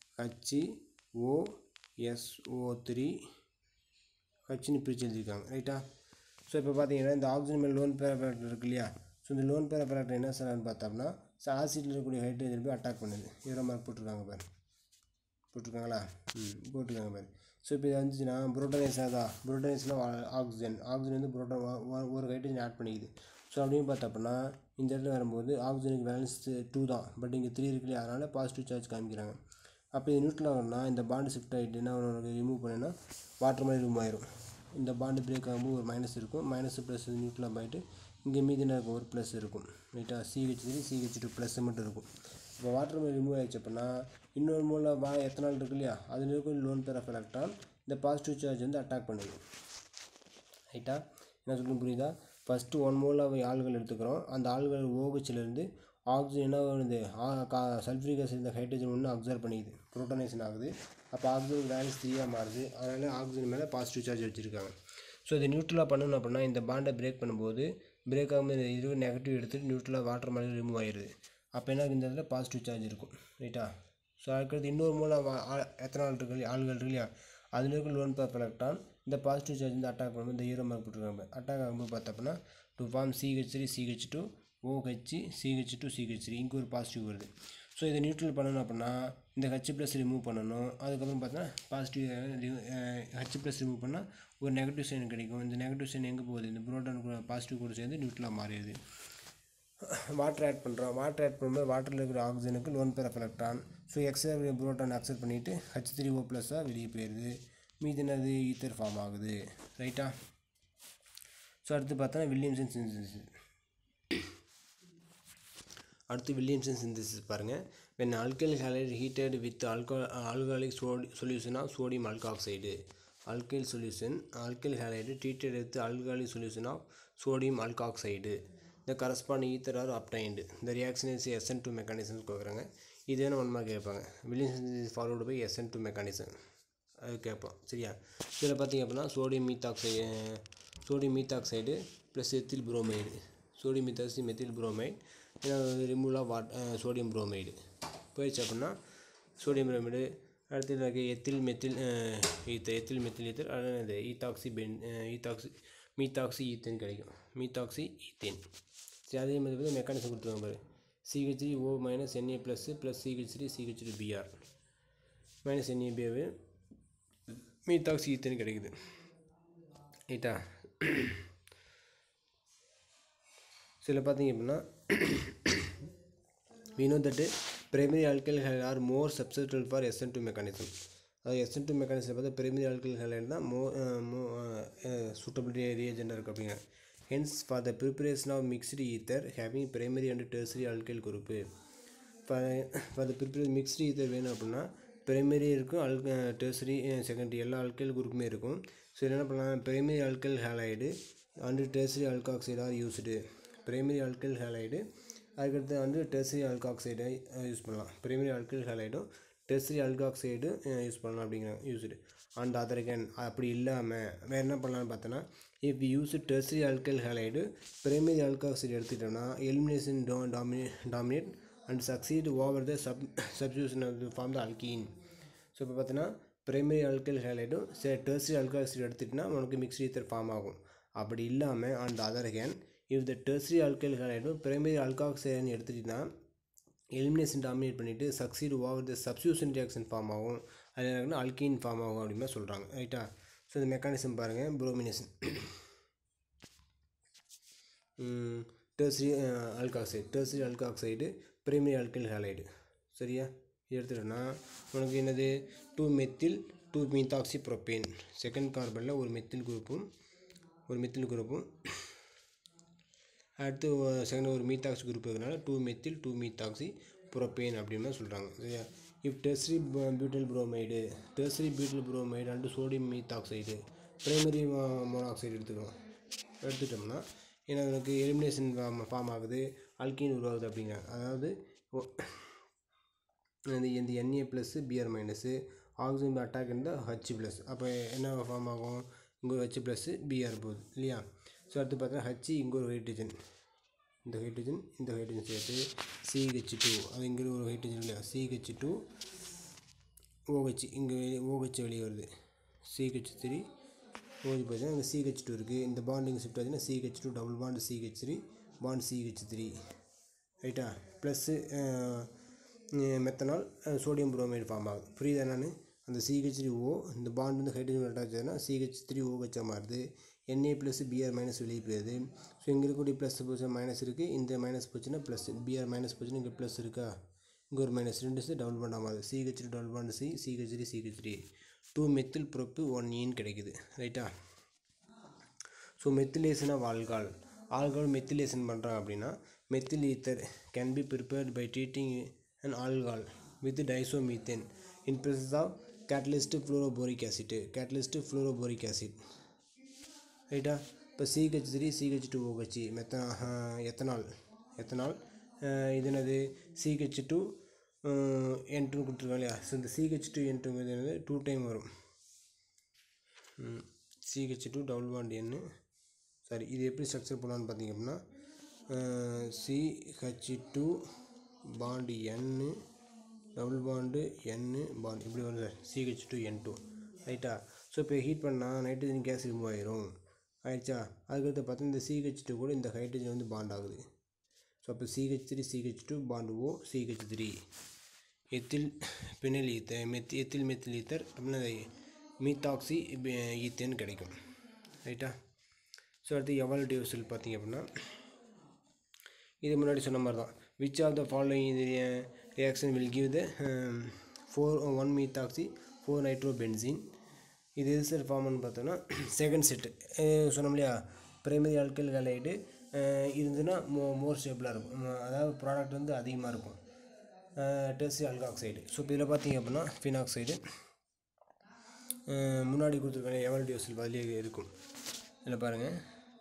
HOSO3 ஹச்னு பிரித்து எழுதியிருக்காங்க. ரைட்டா? ஸோ இப்போ பார்த்தீங்கன்னா இந்த ஆக்சிஜன் மேல் லோன் பேரா ப்ராடக்ட் இருக்கு இல்லையா? ஸோ இந்த லோன் பேரா ப்ராடக்ட் என்ன செய்யலான்னு பார்த்தோம்னா ஆசிட்டில் இருக்கக்கூடிய ஹைட்ரஜன் போய் அட்டாக் பண்ணுது. இதோ மார்க் போட்டிருக்காங்க பாரு. போட்டிருக்காங்களா? போட்டிருக்காங்க பாரு. ஸோ இப்போ இது வந்துச்சுன்னா புரோட்டனேஷன் தான். புரோட்டனேஷனில் ஆக்சிஜன் வந்து புரோட்டான் ஒரு ஹைட்ரஜன் ஆட் பண்ணிக்குது. ஸோ அப்படின்னு பார்த்தோம்னா இந்த இடத்துல வரும்போது ஆக்சிஜனுக்கு பேலன்ஸ் 2 தான், பட் இங்கே 3 இருக்கு இல்லையா? அதனால் பாசிட்டிவ் சார்ஜ் காமிக்கிறாங்க. அப்போ இது நியூட்ரல் ஆகணும்னா இந்த பாண்டு ஷிஃப்ட் ஆகிட்டு என்ன ரிமூவ் பண்ணினா வாட்டர் மாதிரி ரிமூவ் ஆயிரும். இந்த பாண்டு பிரேக் ஆகும்போது ஒரு மைனஸ் இருக்கும், மைனஸ் ப்ளஸ் நியூட்ரல் ஆகிட்டு இங்கே மீதி என்ன இருக்கும்? ஒரு ப்ளஸ் இருக்கும். ரைட்டா? CH3 CH2 ப்ளஸ் மட்டும் இருக்கும். இப்போ வாட்டர் மாதிரி ரிமூவ் ஆகிடுச்சு அப்படின்னா இன்னொரு மூலம் எத்தனால் இருக்கு இல்லையா? அதில் இருக்கும் லோன் பேர் ஆஃப் எலக்ட்ரான் இந்த பாசிட்டிவ் சார்ஜ் வந்து அட்டாக் பண்ணுது. ரைட்டா? என்ன சொல்லணும் புரியுதா? ஃபஸ்ட்டு 1 மோல் ஆஃப் ஆள்கள் எடுத்துக்கிறோம். அந்த ஆள்கள் OHலேருந்து ஆக்சிஜன் என்ன வருது? சல்ஃபரிக் ஆசிட் இந்த ஹைட்ரஜன் ஒன்று அப்சர்வ் பண்ணிக்குது, புரோட்டனேஷன் ஆகுது. அப்போ ஆக்சிஜன் வேல்யூஸ் 3 மாறுது. அதனால் ஆக்சிஜன் மேலே பாசிட்டிவ் சார்ஜ் வச்சுருக்காங்க. ஸோ இது நியூட்ரலாக பண்ணணும் அப்படின்னா இந்த பாண்டை பிரேக் பண்ணும்போது பிரேக் ஆகும்போது இது நெகட்டிவ் எடுத்துகிட்டு நியூட்ரலாக வாட்டர் மாதிரி ரிமூவ் ஆயிடுது. அப்போ என்ன இந்த இடத்துல பாசிட்டிவ் சார்ஜ் இருக்கும். ரைட்டா? ஸோ அதுக்கடுத்து இன்னொரு மூலம் எத்தனால் இருக்கு ஆள்கள் இருக்கு இல்லையா? அதில் இருக்க லோன் பேர் ஆஃப் எலக்ட்ரான் இந்த பாசிட்டிவ் சார்ஜ் வந்து அட்டாக் பண்ணும்போது இந்த ஹீரோ மார்க் போட்டுருக்காங்க. அட்டாக் ஆகும்போது பார்த்தோம்னா to form CH3 CH2 OH CH2 CH3 இங்கே ஒரு பாசிட்டிவ் வருது. ஸோ இதை நியூட்ரல் பண்ணணும் அப்படின்னா இந்த H+ ரிமூவ் பண்ணணும். அதுக்கப்புறம் பார்த்தோன்னா பாசிட்டிவ் H+ ரிமூவ் பண்ணால் ஒரு நெகட்டிவ் சைன் கிடைக்கும். இந்த நெகட்டிவ் சைன் எங்கே போகுது? இந்த புரோட்டான் கூட பாசிட்டிவ் கூட சேர்ந்து நியூட்ரலாக மாறிடுது. வாட்டர் ஆட் பண்ணுறோம். வாட்டர் ஆட் பண்ணும்போது வாட்டரில் இருக்கிற ஆக்சிஜனுக்கு lone pair of electron. So extra proton accept பண்ணிவிட்டு H3O+ வெளியே போயிடுது. மீதி என்னது? ஈத்தர் ஃபார்ம் ஆகுது. ரைட்டா? ஸோ அடுத்து பார்த்தோன்னா வில்லியம்சன் சிந்தசிஸ் பாருங்கள். when alkyl halide heated with alcoholic solution of sodium alkoxide. Alkyl halide treated with alcoholic solution of sodium alkoxide. The corresponding ether are obtained. The reaction is SN2 mechanism கொடுக்குறாங்க. இது வேணும் 1 மார்க் கேட்பாங்க. Williamson synthesis followed by SN2 mechanism அது கேட்போம். சரியா? இதில் பார்த்திங்க அப்படின்னா sodium methoxide plus ethyl bromide. Sodium methoxide methyl bromide removal of sodium bromide போயிடுச்சு அப்படின்னா சோடியம் புரோமைடு அடுத்து எனக்கு எத்தில் மெத்தில் ஈத்தர் அது மீத்தாக்சி ஈத்தேன் கிடைக்கும். Methoxy ethane. சரி, அதே மாதிரி வந்து மெக்கானிசம் கொடுத்துருவாங்க பாரு. CH3O minus Na plus CH3 CH2Br minus NaBr methoxy ethane கிடைக்குது. ரைட்டா? சில பார்த்தீங்க அப்படின்னா we know that primary alkyl are more susceptible for SN2 mechanism. அதாவது SN2 மெக்கானிசம் பார்த்தா primary alkyl halide தான் suitability reagent இருக்குது அப்படிங்க. Hence for the preparation of mixed ether having primary and tertiary alkyl group, for the preparation mixed ether வேணும் அப்படின்னா primary இருக்கும், tertiary secondary எல்லா alkyl குரூப்புமே இருக்கும். ஸோ என்ன பண்ணலாம், primary alkyl halide and tertiary alkoxide are used. primary alkyl halide அதுக்கடுத்து வந்து டெர்சியரி ஆல்காக்சைடை யூஸ் பண்ணலாம். பிரைமரி ஆல்கைல் ஹாலைடும் டெர்சியரி ஆல்காக்சைடு யூஸ் பண்ணலாம் அப்படிங்கிற யூஸ்டு. அண்ட் அதர் கேன் அப்படி இல்லாமல் வேறு என்ன பண்ணலான்னு பார்த்தோன்னா, if use tertiary alkyl halide primary alkoxide எடுத்துக்கிட்டோம்னா elimination dominate and succeed over the substitution form the alkene. So இப்போ பார்த்தோன்னா பிரைமரி ஆல்கைல் ஹாலைடும் டெர்சியரி ஆல்காக்சைடு எடுத்துக்கிட்டோன்னா உனக்கு மிக்ஸ்டு ஈத்தர் ஃபார்ம் ஆகும். அப்படி இல்லாமல் and other can if the tertiary alkyl halide primary alkoxide எடுத்துக்கிட்டா எலிமினேஷன் டாமினேட் பண்ணிவிட்டு succeed over the substitution reaction form ஆகும். அது என்ன அல்கீன் ஃபார்ம் ஆகும் அப்படின்னு சொல்கிறாங்க. ரைட்டா? ஸோ இந்த மெக்கானிசம் பாருங்கள். Bromination tertiary alkoxide primary alkyl halide. சரியா? இது எடுத்துட்டோன்னா உனக்கு என்னது 2-மெத்தில் 2-மீத்தாக்சி ப்ரோப்பேன். செகண்ட் கார்பனில் ஒரு மெத்தில் குரூப்பும் அடுத்து செகண்ட் ஒரு மீத்தாக்சி குரூப் இருக்கிறனால 2-மெத்தில் 2-மீத்தாக்சி ப்ரோப்பேன் அப்படின்னு சொல்கிறாங்க. சரியா? If tertiary butyl bromide and sodium methoxide primary monoxide எடுத்துட்டோம்னா ஏன்னா எனக்கு எலிமினேஷன் ஃபார்ம் ஆகுது, அல்கீன் உருவாகுது அப்படிங்க. அதாவது இந்த Na plus Br minus oxygen attack இருந்தால் H ப்ளஸ். அப்போ என்ன ஃபார்ம் ஆகும், இங்கே ஒரு H ப்ளஸ் Br போகுது இல்லையா? ஸோ அடுத்து பார்த்தா H இங்கே ஒரு ஹைட்ரஜன், இந்த ஹைட்ரஜன் சேர்த்து CH2, அது இங்கே ஒரு ஹைட்ரஜன் இல்லையா, CH2 OH, இங்கே OH வெளியே வருது, CH3 OH பார்த்தீங்கன்னா இங்கே CH2 இருக்குது. இந்த பாண்டிங் ஷிஃப்ட் ஆச்சுன்னா CH2 double bond CH3 bond CH3. ரைட்டா? Plus methanol sodium bromide form ஆகுது. புரியுதா? நான் அந்த CH3O இந்த பாண்ட் வந்து ஹைட்ரஜன் அட்டாச் ஆச்சுன்னா CH3OH மாறுது. Na ப்ளஸ் Br மைனஸ் வெளியே போயிடுது. ஸோ இங்கே இருக்கக்கூடிய ப்ளஸ் போச்சு மைனஸ் இருக்குது, இந்த மைனஸ் போச்சுன்னா ப்ளஸ், Br மைனஸ் போச்சுன்னா இங்கே ப்ளஸ் இருக்கா, இங்கே ஒரு மைனஸ், ரெண்டு டபுள் பாண்ட் ஆகாது. CH2 double bond CH3 2-மெத்தில் probe 1 கிடைக்குது. ரைட்டா? So methylation of alcohol methylation பண்ணுறாங்க அப்படின்னா methyl ether can be prepared by treating an alcohol with diisomethane in presence of catalyst fluoroboric acid. ரைட்டா? இப்போ CH3 CH2OH எத்தனால் இது என்னது CH2 N2 கொடுத்துருக்கோம் இல்லையா? ஸோ இந்த CH2 N2 என்னது 2 டைம் வரும். CH2 double bond N. Sorry, இது எப்படி ஸ்ட்ரக்சர் பண்ணலான்னு பார்த்தீங்க அப்படின்னா CH2 bond N double bond N bond இப்படி வருது CH2 N2. ரைட்டா? ஸோ இப்போ ஹீட் பண்ணால் நைட்ரஜன் கேஸ் ரிமூவ் ஆயிரும். ஆயிடுச்சா? அதுக்கடுத்து பார்த்தா இந்த CH2 கூட இந்த ஹைட்ரஜன் வந்து பாண்ட் ஆகுது. ஸோ அப்போ CH2 bond O CH3 ethyl methyl ether அப்படின்னா மீத்தாக்சி ஈத்தேன் கிடைக்கும். ரைட்டா? ஸோ அடுத்து எவாலுவேட்டிவ் செல் பார்த்தீங்க அப்படின்னா இது முன்னாடி சொன்ன மாதிரி தான். which of the following reaction will give the 1-methoxy 4-nitrobenzene. இது எது சார் ஃபார்ம்னு பார்த்தோன்னா செகண்ட் செட்டு சொன்னோம் இல்லையா, பிரைமரி ஆல்கைல் ஹாலைடு இருந்துன்னா மோர் ஸ்டேபிளாக இருக்கும், அதாவது ப்ராடக்ட் வந்து அதிகமாக இருக்கும். Tertiary alkoxide. ஸோ இப்போ இதில் பார்த்தீங்க அப்படின்னா ஃபினாக்சைடு முன்னாடி கொடுத்துருக்காங்க எவாலுவேட்டிவ் செல் பதிலே இருக்கும். இதில் பாருங்கள்.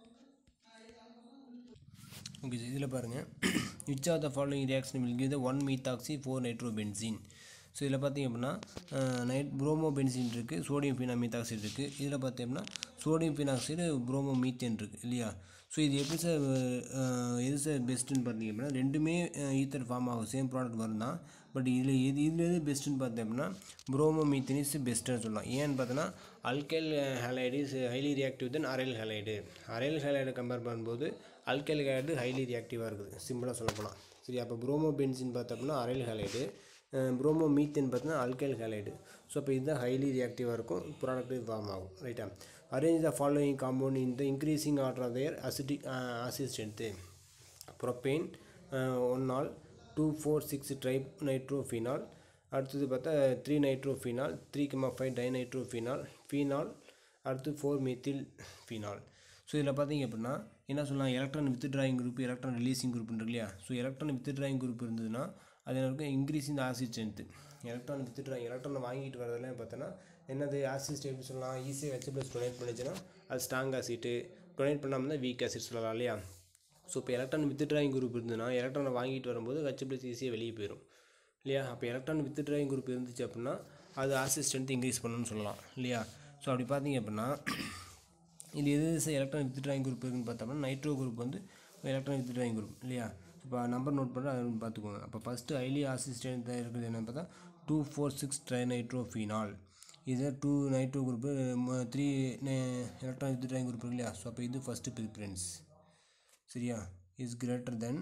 ஓகே சார், இதில் பாருங்கள் which of the following reaction will give the 1-methoxy 4-nitrobenzene. So இதில் பார்த்திங்க அப்படின்னா புரோமோபென்சின் இருக்குது, சோடியம் ஃபினாமீத்தாக்சைடு இருக்குது. இதில் பார்த்தீங்கன்னா சோடியம் ஃபினாக்சைடு புரோமோ மீத்தேன் இருக்குது இல்லையா? ஸோ இது எப்படி சார் எது சார் பெஸ்ட்டுன்னு பார்த்தீங்க அப்படின்னா ரெண்டுமே ஈத்தர் ஃபார்ம் ஆகும், சேம் ப்ராடக்ட் வரும் தான். பட் இதில் எது பெஸ்ட்டுன்னு பார்த்தேன் அப்படின்னா புரோமோமீத்தேன் இஸ் பெஸ்ட்டுன்னு சொல்லலாம். ஏன்னு பார்த்தோன்னா alkyl halide is highly reactive then aryl halide. Aryl halide compare பண்ணும்போது அல்கைல் ஹேலைடு ஹைலி ரியாக்டிவாக இருக்குது, சிம்பிளாக சொல்லப்போனால். சரி, அப்போ புரோமோபென்சின் பார்த்தோம்னா அரைல் ஹேலைடு, புரோமோமீத்தேன் பார்த்தோன்னா அல்கைல் ஹேலைடு. ஸோ அப்போ இதுதான் ஹைலி ரியாக்டிவாக இருக்கும், ப்ராடக்ட் ஃபார்ம் ஆகும். ரைட்டா? Arrange the following compound in the increasing order of their acid strength. Propane 1 நாள், 2,4,6 ட்ரைநைட்ரோஃபீனால், அடுத்தது பார்த்தா 3 நைட்ரோஃபீனால், 3,5 டைநைட்ரோஃபீனால், ஃபீனால், அடுத்து 4 மெத்தில் ஃபீனால். ஸோ இதில் பார்த்தீங்க அப்படின்னா என்ன சொல்லலாம், electron withdrawing group, electron releasing group இருக்கு இல்லையா? So electron withdrawing group இருந்ததுன்னா அது எனக்கு increasing the acid strength. Electron withdrawing, எலக்ட்ரானை வாங்கிட்டு வரதெல்லாம் பார்த்தோன்னா என்னது ஆசிட் எப்படி சொல்லலாம், ஈஸியாக H+ டொனேட் பண்ணிச்சுன்னா அது ஸ்ட்ராங் ஆசிட்டு, டொனேட் பண்ணாமல் தான் வீக் ஆசிட் சொல்லலாம் இல்லையா? ஸோ இப்போ எலக்ட்ரான் வித் ட்ராயிங் குரூப் இருந்ததுன்னா எலக்ட்ரானை வாங்கிட்டு வரும்போது H+ ஈஸியாக வெளியே போயிடும் இல்லையா? அப்போ எலக்ட்ரான் வித் ட்ராயிங் குரூப் இருந்துச்சு அப்படின்னா அது ஆசிட் ஸ்ட்ரென்த் இன்க்ரீஸ் பண்ணணும்னு சொல்லலாம் இல்லையா? ஸோ அப்படி பார்த்தீங்க அப்படின்னா இது எது எலக்ட்ரான் வித் ட்ராயிங் குரூப் இருக்குன்னு பார்த்தோம்னா நைட்ரோ குரூப் வந்து எலக்ட்ரான் வித் ட்ராயிங் குரூப் இல்லையா? இப்போ நம்பர் நோட் பண்ணி அதை பார்த்துக்கோங்க. அப்போ ஃபஸ்ட்டு ஹைலி ஆசிட் ஸ்ட்ரென்த் இருக்குது என்னென்னு பார்த்தா 2,4,6 ட்ரைநைட்ரோஃபீனால். இது 2 nitro group, 3 electron withdrawing group இருக்கு இல்லையா? ஸோ அப்போ இது ஃபஸ்ட்டு ப்ரிஃபரன்ஸ். சரியா? Is greater than.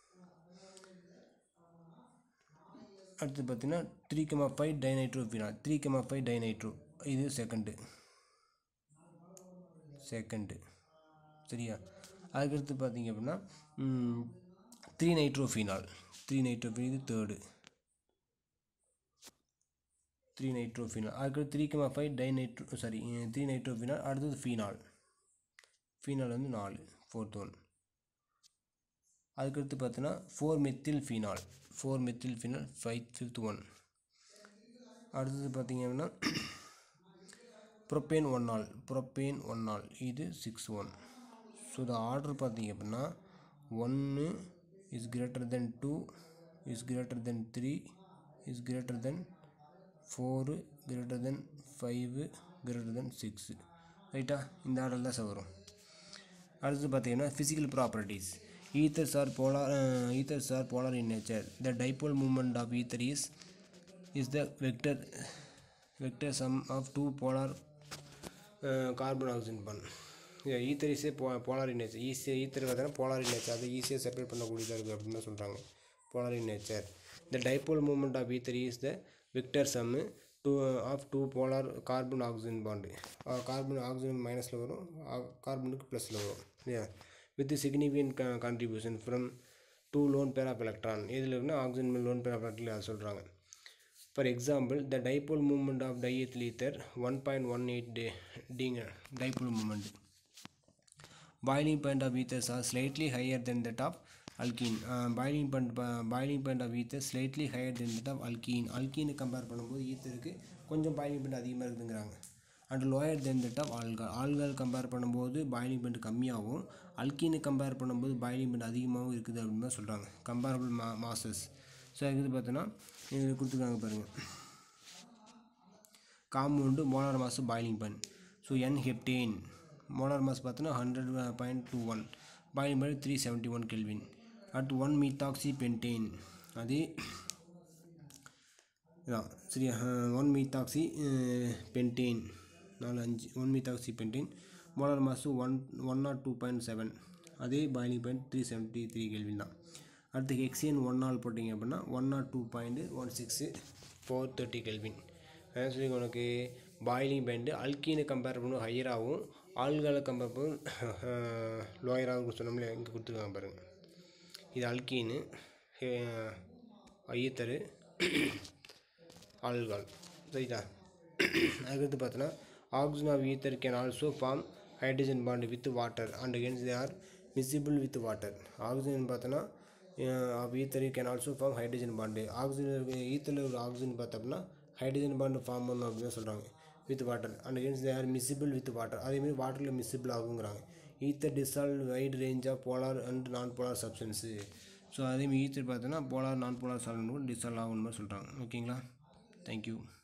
அடுத்து பார்த்தீங்கன்னா 3,5 டைநைட்ரோஃபீனால், 3,5 டைநைட்ரோ, இது செகண்டு. சரியா? அதுக்கடுத்து பார்த்தீங்க அப்படின்னா 3 நைட்ரோஃபீனால், 3 நைட்ரோஃபீனால் இது தேர்டு. 3 நைட்ரோஃபீனால், அதுக்கடுத்து 3,5 டைநைட்ரோ 3 நைட்ரோஃபீனால், அடுத்தது ஃபீனால். ஃபீனால் வந்து 4, ஃபோர்த் ஒன். அதுக்கடுத்து பார்த்தீங்கன்னா 4 methyl phenol, 4 methyl phenol, fifth one. அடுத்தது பார்த்தீங்க அப்படின்னா ப்ரோப்பேன் 1 நாள், ப்ரோப்பேன் 1 நாள், இது 6 ஒன். ஸோ இந்த ஆர்டர் பார்த்தீங்க அப்படின்னா 1 is greater than 2 is greater than 3 is greater than 4 greater than 5 greater than 6. ரைட்டா? இந்த ஆர்டர் தான் சார் வரும். அடுத்து பார்த்தீங்கன்னா physical properties. ethers are polar in nature. The dipole moment of ether is the vector sum of two polar carbon oxygen bond. Ether is polar in nature. Ether பார்த்தீங்கன்னா போலார் இன் நேச்சர், அது ஈஸியாக செப்பரேட் பண்ணக்கூடியதாக இருக்குது அப்படின்னு தான் சொல்கிறாங்க, polar in nature. The dipole moment of ether is the vector sum of two polar carbon oxygen bond. Carbon oxygen மைனஸில் வரும், கார்பனுக்கு ப்ளஸில் வரும் இல்லையா? with significant contribution from 2 lone pair of electron. இதில் இருக்குன்னா oxygen lone pair of electron அது சொல்கிறாங்க. For example, the dipole moment of diethyl ether 1.18 dipole moment. Boiling point of ethers are slightly higher than that of alkene. Boiling point of ether slightly higher than that of alkene. Alkene compare பண்ணும்போது ஈத்தருக்கு கொஞ்சம் பாயிலிங் பாயிண்ட் அதிகமாக இருக்குதுங்கிறாங்க. And lower than that of alcohol. Alcohol compare பண்ணும்போது பாயிலிங் பாயிண்ட் கம்மியாகவும், அல்கீனு கம்பேர் பண்ணும்போது பாயிலிங் பாயிண்ட் அதிகமாகவும் இருக்குது அப்படின்னு தான் சொல்கிறாங்க. Comparable masses. ஸோ இது பார்த்தோன்னா இது கொடுத்துருக்காங்க பாருங்கள். Compound molar mass boiling point. So n heptane molar mass பார்த்தோன்னா 100.21, பாயிலிங் பாயிண்ட் 371 கெல்வின். அடுத்து 1 மீத்தாக்சி பென்டேன், அது இதான் சரியா? 1 methoxy pentane 4 1 methoxy pentane, molar mass 102.7, அதே பாயிலிங் பாயிண்ட் 373 கெல்வின் தான். அடுத்து ஹெக்ஸேன் 1 நாள் போட்டிங்க அப்படின்னா 102.16 430 கெல்வின். அதான் சொல்லி உனக்கு பாயிலிங் பாயிண்ட்டு அல்கீனை கம்பேர் பண்ணும் ஹையராகவும், ஆல்காலை கம்பேர் பண்ணும் லோயராகவும் சொன்னோம்ல, இங்கே கொடுத்துருக்காங்க பாருங்கள். இது அல்கீனு, ஈத்தரு, ஆல்கால். சரிதா? அதுக்கடுத்து பார்த்தோன்னா oxygen of ether can also form hydrogen bond with water and hence they are miscible with water. Oxygen பார்த்தோன்னா of ether can also form hydrogen bond. Oxygen ஈத்தரில் ஒரு ஆக்சிஜன் பார்த்தோம்னா ஹைட்ரஜன் பாண்டு ஃபார்ம் பண்ணணும் அப்படின்னு சொல்கிறாங்க with water. And hence they are miscible with water. அதேமாதிரி வாட்டரில் மிஸ்சிபிள் ஆகுங்கிறாங்க. Ether dissolve wide range of polar and non polar substance. So அதேமாதிரி ஈத்தர் பார்த்தோன்னா போலார் நான் போலார் சால்வெண்ட் கூட டிசால்வ் ஆகணும் மாதிரி சொல்கிறாங்க. ஓகேங்களா? தேங்க்யூ.